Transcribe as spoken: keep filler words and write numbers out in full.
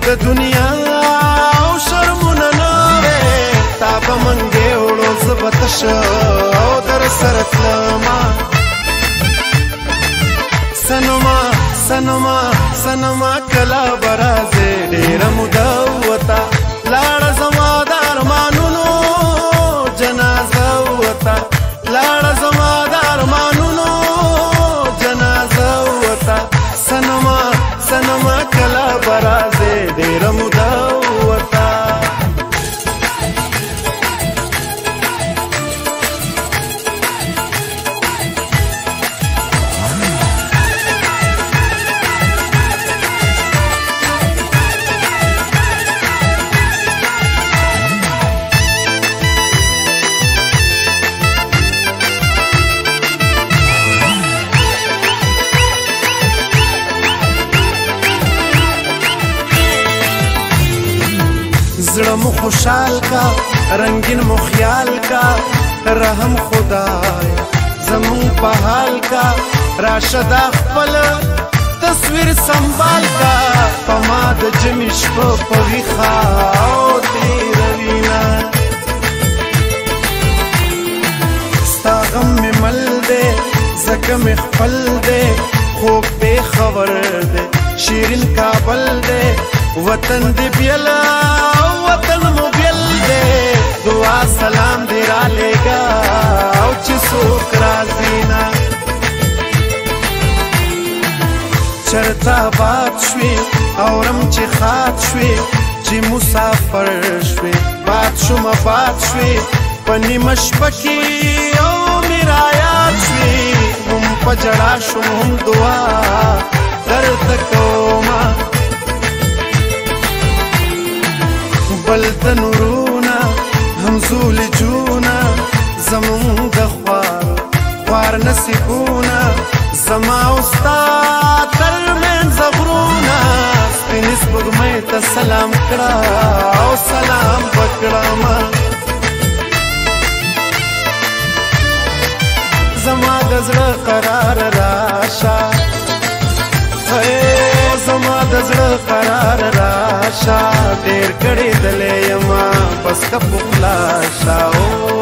د دنیا او شرمونه نوې تا به منګې وړو زه به تش او در سره تلما سنما سنما سنما کله به راځې ډېره موده وته لاړه زما د ارمانونو جنازه وته لاړه زما د ارمانونو جنازه وته سنما سنما کله به راځې ډېره موده وته زړه مو خوشحال کا رنگین مو خیال کا رحم خدای زمون په حال کا راشد خپل تصویر سنبال کا پما د جمی شپه په ویښه او تېروینه ستا غم مې مل دی ځکه مې خپل دی خوب دی خبر دی شیرین کابل دی وطن دی بیلا وطن مو بیل دی دعا سلام دی را لېږه او چې څوک راځي نه چرته آباد شوې اورم چې خات شوې چې مسافر شوې باد شومه باد شوې په نیمه شپه کې او مې رایاد شوې هم په ژړا شوم هم دعا درته کومه بل د نورونه همزول جونه زمون د خوار خوار نصیبونه زما او ستا ترمنځ غرونه سپینې سپوږمۍ ته سلام کړه او سلام به کړمه زما د زړه قرار راشه زما د زړه قرار راشه ډېر کړېدلی یمه بس که په خلاصه